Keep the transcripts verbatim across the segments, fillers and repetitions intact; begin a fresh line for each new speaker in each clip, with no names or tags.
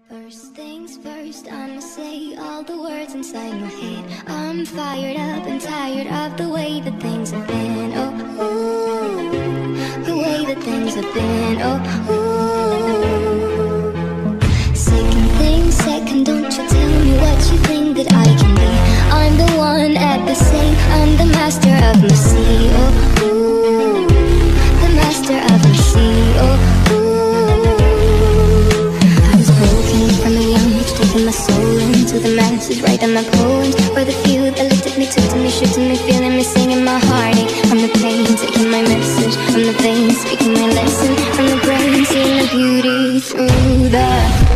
First things first, I'ma say all the words inside my head. I'm fired up and tired of the way that things have been. Oh, ooh, the way that things have been. Oh, ooh. Second thing, second, don't you tell me what you think that I can be. I'm the one at the same, I'm the master of my sea. Oh, ooh, the master of my sea. Oh, my soul into the masses, writing my poems for the few that looked at me, took to me, shook to me, feeling me, singing my heartache. From the pain, taking my message, from the veins, speaking my lesson, from the brain, seeing the beauty through the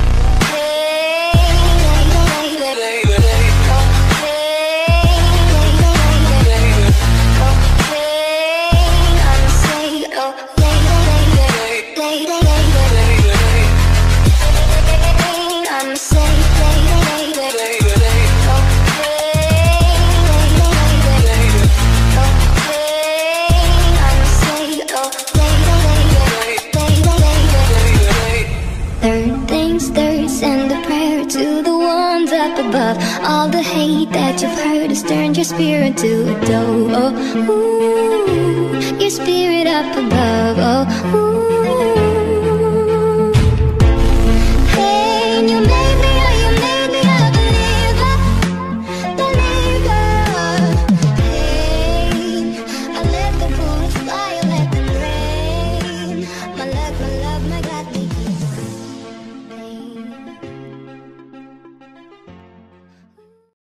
above. All the hate that you've heard has turned your spirit to a dove. Oh, ooh, your spirit up above. Oh, ooh.